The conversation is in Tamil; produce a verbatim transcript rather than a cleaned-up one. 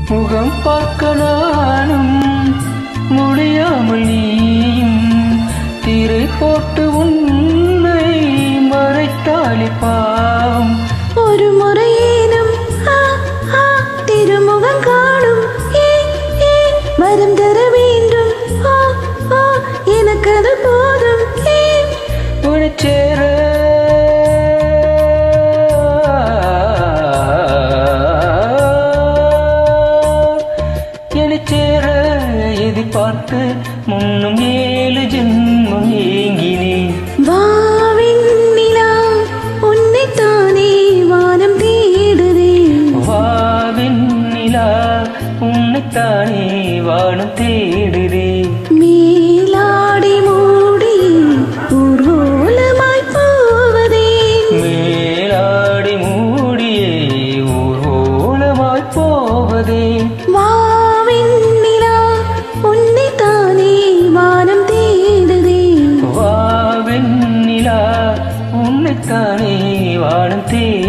முகம் பார்க்க நானும் முடியாமல் நீயும் திரை போட்டு உன்னை மறைத்தாளி பாவம். ஒரு முறையேனும் திருமுகம் காணும் வரம் தர வேண்டும் எனக்கு அது போதும். உன்னை சேர என்னை சேர எதிர்பார்த்து முன்னும் ஏழு ஜென்மம் ஏங்கினேன். வாவின்னிலா உன்னைத்தானே வானம் தேடுதே. வாவின்னிலா உன்னைத்தானே வானம் தேடுதே. மேலாடி மூடி ஊர்வலமாய் போவதே. மேலாடி மூடியே ஊர்வலமாய் போவதே. வாவின்னிலா உன்னைத்தானே வானம் தேடுதே. வாவெண்ணிலா உன்னைத்தானே வானம் தேடுதே.